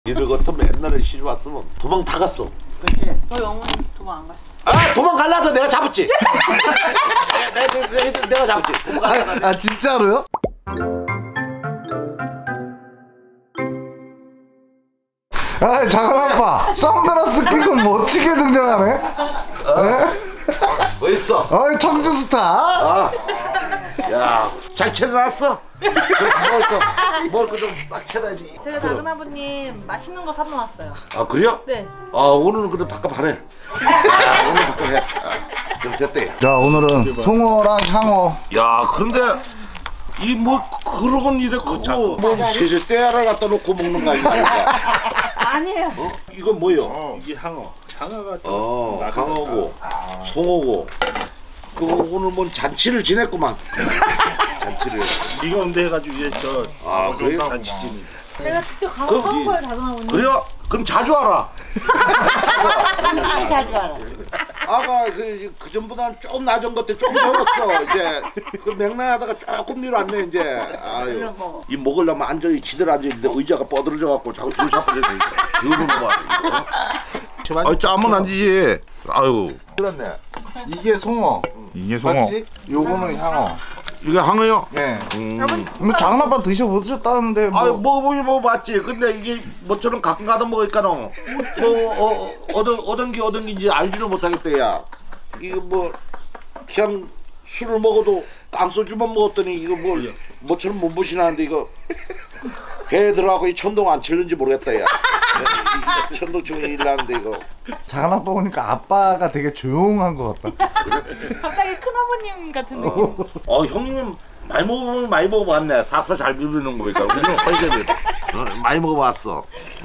니들 같으면 옛날에 시집 왔으면 도망 다 갔어. 그치? 저희 어머니 도망 안 갔어. 아 도망 갈라도 내가 잡았지. 내가 잡았지. 아 진짜로요? 아 작은 아빠 선글라스 끼고 멋지게 등장하네. 멋있어. 어이 청주 스타. 아, 야, 잘 차려놨어? 먹을 거 좀 싹 차려야지. 제가 작은 아버님 맛있는 거 사다 놨어요. 아 그래요? 네. 아 오늘은 근데 밥값하네. 아, 오늘 밥값해. 아, 그럼 됐대. 자 오늘은 송어랑 향어. 야 그런데 이 뭐 그러건 이래 크고 뭐 세제 떼알을 갖다 놓고 먹는 거 아니야? 아니에요. 어? 이건 뭐요? 이게 항어. 항어가 강어고 송어고. 그 오늘 뭐 잔치를 지냈구만. 잔치를. 네가 온대 해가지고 이제 저 그래요? 잔치집이. 제가 직접 가서 사온 거예요, 작은 아버님. 그래요? 그럼 자주 와라. 자주 알아. 아가 그 전보다는 조금 낮은 것들 조금 적었어. 이제 그 맹랑하다가 조금 뒤로 왔네 이제. 아유 이 먹으려면 앉아 지들 앉아 있는데 의자가 뻗어져 갖고 자꾸 둘 잡고 있네. 이거는 뭐? 아 짜면 안 지지. 아유 그렇네. 이게 송어. 이게 송어. 맞지? 요거는 향어. 이게 항어요? 예. 뭐 작은 아빠 드셔보셨다는데 뭐. 아유 먹어보긴 먹어봤지. 근데 이게 뭐처럼 가끔 가다 먹으니까는 얻은 게 이제 알지를 못하겠다 야. 이거 뭐 그냥 술을 먹어도 깡소주만 먹었더니 이거 뭐처럼 몸부신하는데 이거 배에 들어가고 이 천둥 안 칠는지 모르겠다 야. 천둥충이 일나는데 이거. 작은 아빠 보니까 아빠가 되게 조용한 것 같다. 갑자기 큰 아버님 같은 느낌. 형님은 많이 먹어봤네. 삭사 잘 비비는 거 보니까. 우리는 허이제비 많이 먹어봤어.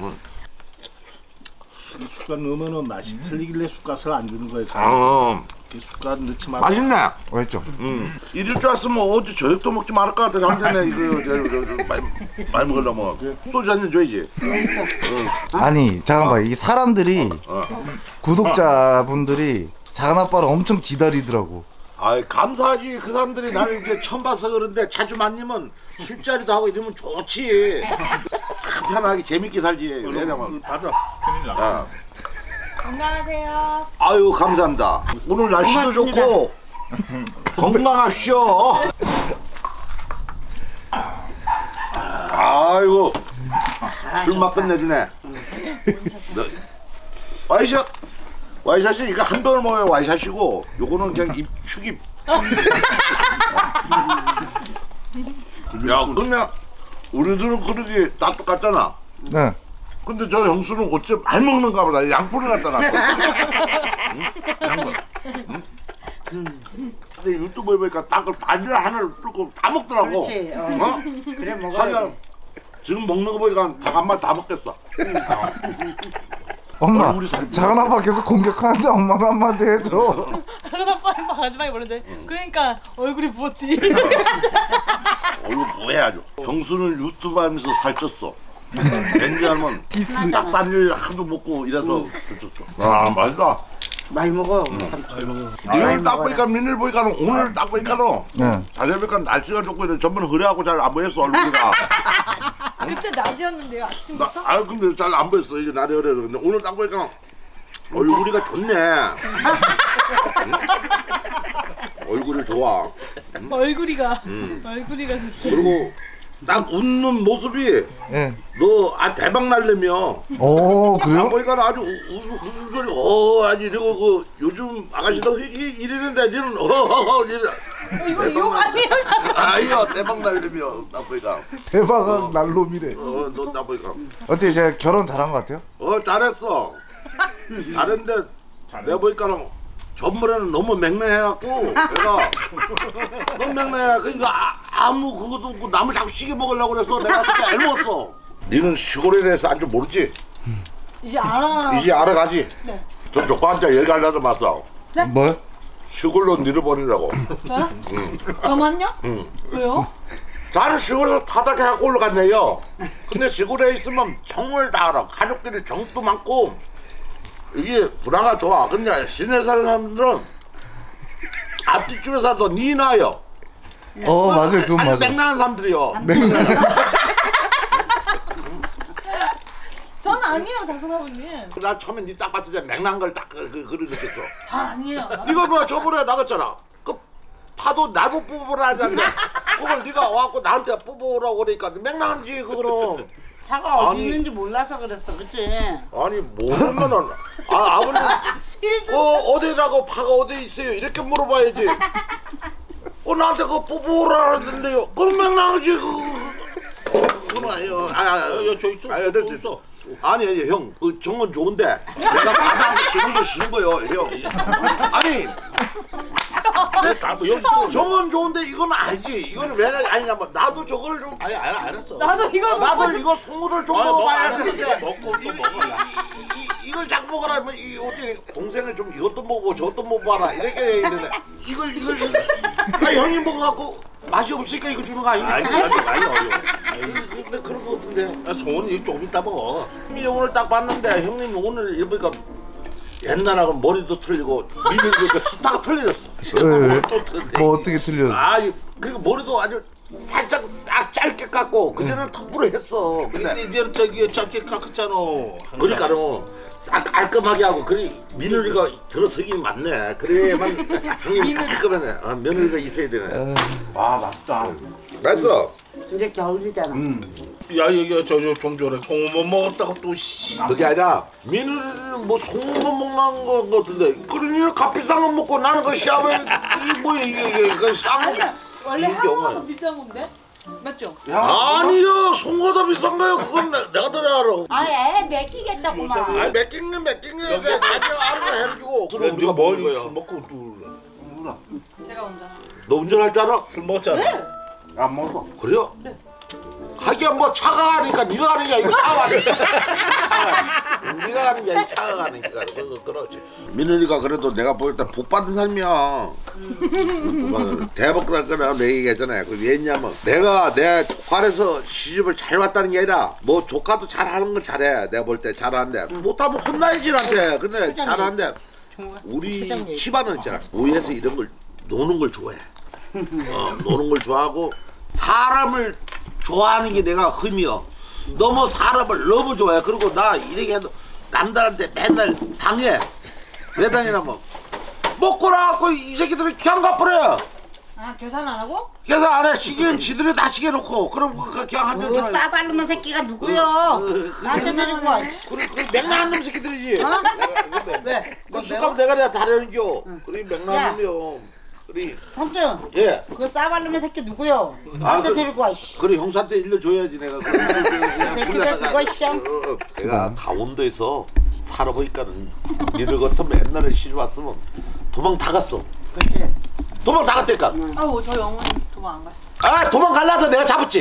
숟갈 넣으면은 맛이 틀리길래 숟갓을 안 주는 거예요. 숟갈 넣지 말고. 맛있네. 왜죠? 이럴 줄 알았으면 어제 저녁도 먹지 말을 것 같아. 잠전에 이거 많이 먹으려면 소주 한 잔 줘야지. 아니 작은 아빠 이 사람들이 구독자분들이 작은 아빠를 엄청 기다리더라고. 아 감사하지. 그 사람들이 나를 이제 처음 봐서 그런데 자주 만나면 술자리도 하고 이러면 좋지. 편하게 재밌게 살지. 왜냐면 받아. 큰일 나. 야. 건강하세요. 아유 감사합니다. 오늘 날씨도 좋고 건강하시오. 아이고 술맛 끝내주네. 와이샷이 이거 한 병을 먹어야 와이샷이고 요거는 그냥 축입. 야 그러면 우리들은 그러게 다 똑같잖아. 네. 근데 저 형수는 어째 많이 먹는가 보다. 양푼을 갖다 놨어. 양푼. 근데 유튜브에 보니까 딱 바지를 하나를 뚫고 다 먹더라고. 그렇지. 그래 하나 먹어야 지금 먹는 거 보니까 닭 한 마리 다 먹겠어. 엄마 우리 살이 작은 아빠 계속 공격하는데 엄마가 한마디 해줘. 작은 아빠는 마지막에 뭐랬대? 그러니까 얼굴이 부었지. 얼굴 뭐해 아주. 경수는 유튜브 하면서 살쪘어. 왠지하면 닭다리를 하도 먹고 이래서 살쪘어. 아 맛있다. 많이 먹어. 내일 딱 보니까 민일 보니까 오늘 딱 보니까는 네. 자세히 보니까 날씨가 좋고 이래 전부는 흐려하고 잘 안 보였어 얼굴이가. 그때 낮이었는데요, 아침부터? 근데 잘 안 보였어 이게 날이 흐려서. 근데 오늘 딱 보니까 얼굴이가 좋네. 얼굴이 좋아. 얼굴이가 좋지. 그리고 딱 웃는 모습이 예. 너 대박 날려며. 오 딱 그래요? 보니까 아주 웃음 소리 아주 이러고 그 요즘 아가씨도 이러는데 니는 이래. 이거 욕 아니에요? 아이야 대박 날려며 딱 보니까. 대박은 날놈이래. 너 딱 보니까. 어때 제가 결혼 잘한 것 같아요? 잘했어. 잘했는데 내가 보니까는 전번에는 너무 맹랑해갖고 내가 너무 맹랑해. 그러니까 아무 그것도 없고 남을 자꾸 시게 먹으려고 그래서 내가 그때 얄먹었어. 니는 시골에 대해서 안 좀 모르지? 이제 알아. 이제 알아가지? 네. 저 조카한테 얘기하려다 말았어. 뭘? 시골로 니를 보내라고. 저요? 저만요? 응. 왜요? 나는 시골에서 타닥해 갖고 올라갔네요. 근데 시골에 있으면 정을 다 알아. 가족들이 정도 많고 이게 문화가 좋아. 근데 시내 사는 사람들은 앞뒤집에 살아도 니 나요. 맞아요 그건 아니 맞아요. 맹랑한 사람들이요. 맹랑. 아니에요 장군아버님. 나 처음에 니 딱 봤을 때 맹랑한 걸딱 그걸 느꼈어. 아니에요. 이거 뭐 저번에 나갔잖아. 그 파도 나도 뽑으라 하잖아. 그걸 네가 와갖고 나한테 뽑으라고 그러니까 맹랑한지 그거는. 파가 어디 아니. 있는지 몰라서 그랬어, 그치? 아니 모르면은 아버님 어디라고 파가 어디 있어요 이렇게 물어봐야지. 나한테 그거 뽑으라 하던데요. 그건 맹랑하지 그건 아니에요. 저 있어. 됐어. 아니 형, 그 정은 좋은데 내가 가장 싫은 거 싫은 거요, 형. 아니, 정은 좋은데 이건 아니지. 이거는 왜 아니냐면 나도 저걸 좀 알았어. 나도 이걸 나도 이거 송우를 좀 먹어봐야 되는데 먹고 또 먹어. 이걸 자꾸 먹으라면 이 어떻게 동생을 좀 이것도 먹고 저것도 먹어봐라 이렇게 해야 되는데 이걸 형이 먹어갖고 맛이 없으니까 이거 주는 거 아니야? 아니 어려. 근데 그런 거 같은데. 성훈이 이거 조금 이따 먹어. 형님이 오늘 딱 봤는데 형님이 오늘 이러니까 옛날하고 머리도 틀리고 미는 그 스타가 틀려졌어. 왜? 뭐 어떻게 틀렸어? 그리고 머리도 아주 살짝 싹 짧게 깎고 그전에는 턱부로 했어. 근데 이제 저기 짧게 깎았잖아. 그러니까는 싹 깔끔하게 하고 그래 며느리가 들어서긴 맞네. 그래야만 형님 깔끔하네. 며느리가 있어야 되네. 맛있다. 맛있어. 이제 겨울이잖아. 야 여기 좀 줘라. 송어 못 먹었다고 또 씨. 그게 아니라 며느리는 뭐 송어만 먹는 거 같은데 그러니 값비싼 거 먹고 나는 그 시합에 이게 싼 거. 원래 이게 한우가 영화야. 더 비싼 건데? 맞죠? 아니요, 송어도 비싼 거요. 그건 내가 더 알아. 애 맥히겠다구만. 맡긴 게 자기가 알아서 해주고. 그럼 우리가 우리가 먹는 뭘 거야. 먹고 또 제가 운전. 너 운전할 줄 알아? 술 먹잖아. 네. 안 먹어. 그래요? 네. 하긴 뭐 차가 가니까 네가 가는 게 아니고 차가 가니까. 네가 가는 게 아니고 차가 가니까. 그렇지. 며느리가 그래도 내가 볼 때 복 받은 삶이야. 대박 날 거라 내 얘기했잖아요. 그 왜냐면 내가 내 조카에서 시집을 잘 왔다는 게 아니라 뭐 조카도 잘하는 건 잘해. 내가 볼 때 잘하는데 못하면 혼나야지 나한테. 근데 잘하는데 우리 집안은 있잖아. 모여서 이런 걸 노는 걸 좋아해. 노는 걸 좋아하고 사람을 좋아하는 게 내가 흠이여. 너무 사람을 너무 좋아해. 그리고 나 이렇게 해도 남들한테 맨날 당해. 왜 당해냐면 먹고 나갖고 이 새끼들이 그냥 갚으래. 계산 안 하고? 계산 안 해. 시계는 지들이 다 시계 놓고 그럼 그냥 한잔 그 줘. 싸발르면 새끼가 누구요? 나한테 데리고 와. 그래 맹랑한 놈 새끼들이지. 왜? 그 술값 내가 다 내는겨. 그래 맹랑한 놈이요. 그래. 삼촌. 예. 그 싸발르면 새끼 누구요? 나한테 데리고 와. 씨. 그래 형사한테 일러줘야지 내가. 새끼들 그거 씨. 내가 강원도에서 살아보니까는 니들 같으면 옛날에 시집 왔으면 도망 다 갔어. 그치. 도망 다 갔다니까. 저희 어머니 도망 안 갔어. 도망갈라도 내가 잡았지.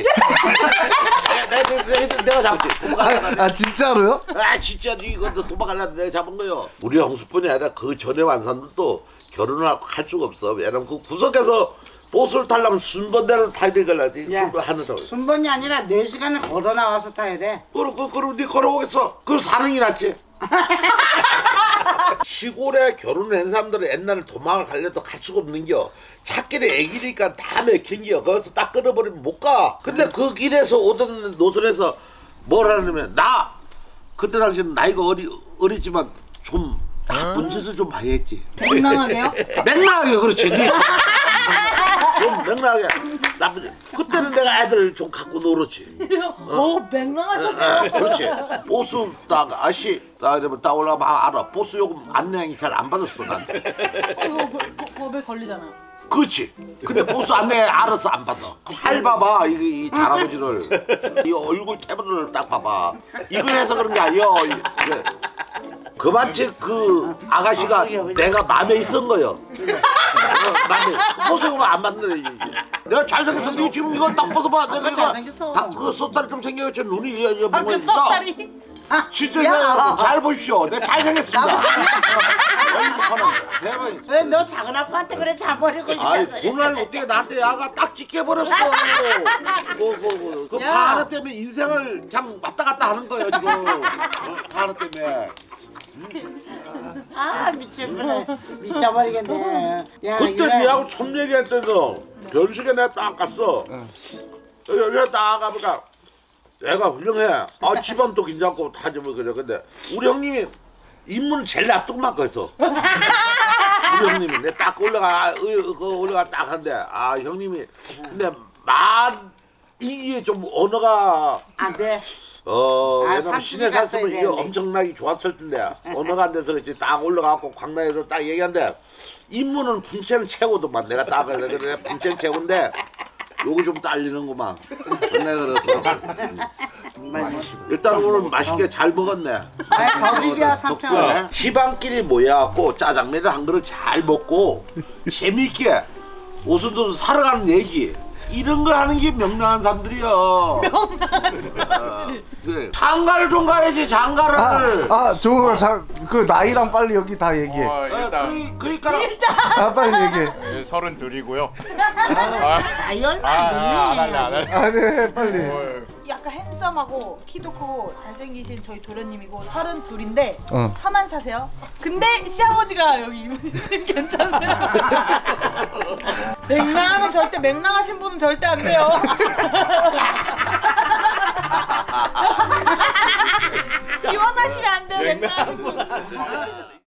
내가 잡았지. 도망갈라도. 진짜로요? 진짜 이거 도망갈라도 내가 잡은 거요. 우리 형수뿐이 아니라 그 전에 완 사람들도 결혼을 할 수가 없어. 왜냐면 그 구석에서 보스를 타려면 순번대로 타야 되걸라. 하는 사람. 순번이 아니라 4시간을 걸어 나와서 타야 돼. 그럼 네 걸어오겠어. 그럼 사는 게 낫지. 시골에 결혼을 한 사람들은 옛날에 도망을 가려도 갈 수가 없는겨. 찾길에 애기니까 다 맥힌겨. 거기서 딱 끊어버리면 못 가. 근데 그 길에서 오던 노선에서 뭘 하냐면 나 그때 당시에는 나이가 어리지만 좀 나쁜 짓을 좀 많이 했지. 맹랑하게요? 맹랑하게 그렇지. 좀 맹랑하게 나쁜 짓. 그때는 내가 애들을 좀 갖고 놀았지. 맹랑하셨네요. 그렇지. 보스 딱 아씨 나 이러면 딱 올라가 알아. 보스 요금 안내양이 잘 안 받았어 나한테. 이거 법에 걸리잖아. 그렇지. 근데 보스 안내 알아서 안 받아. 잘 봐봐 이 잘아버지를. 이 얼굴 태블을 딱 봐봐. 이걸 해서 그런 게 아니야. 그마치 그 아가씨가 내가 마음에 있었던 거요. 마음에. 보스 요금 안 받는 애. 내가 잘생겼어. 니 지금 이거 딱 벗어봐. 내가 이거 잘생겼어. 그 솥다리 좀 생겨서 눈이 그 썩다리? 진짜 잘 보십시오. 내가 잘생겼습니다. 왜 너 작은 아빠한테 그래 자버리고 아이 있어? 돈을 어떻게 나한테 야가 딱 지켜버렸어. 그 파하나 때문에 인생을 그냥 왔다 갔다 하는 거예요 지금. 파하나 때문에. 미치겠네. 미쳐버리겠네. 야, 그때 니하고 처음 얘기할 때도 변식에 내가 딱 갔어. 여기 딱 가보니까 내가 훌륭해. 아 집안도 괜찮고 다지 뭐 그래. 근데 우리 형님이 인물은 제일 놔두고만 거였어. 우리 형님이 내 딱 올라가 딱 한데 아 형님이 근데 이게 좀 언어가 안 돼. 왜냐면 삼촌이 시내 샀으면 갔어야 이게 되는데. 엄청나게 좋았을 텐데 언어가 안 돼서 이제 딱 올라가고 광나에서 딱 얘기한데 인물은 풍채는 최고도만 내가 딱 그래 풍채는 최고인데 요거 좀 딸리는구만. 내가 그래서 일단 오늘 맛있게 잘 먹었네. 덕일이야 삼촌. 덕분에 시방끼리 모여갖고 짜장면을 한 그릇 잘 먹고 재미있게 오순도순 살아가는 얘기 이런 거 하는 게 명랑한 사람들이여. 그래 장가를 좀 가야지 장가를. 종호가 그 나이랑 빨리 여기 다 얘기해. 일단 그러니까 빨리 얘기해. 32이고요. 아 열면 안 할래 안 되니. 네, 빨리. 약간 핸섬하고 키도 크고 잘생기신 저희 도련님이고 32인데 어. 천안 사세요. 근데 시아버지가 여기 이분이신 괜찮으세요? 맹랑하면 절대 맹랑하신 분은 절대 안 돼요. 지원하시면 안 돼요 맹랑하신 분.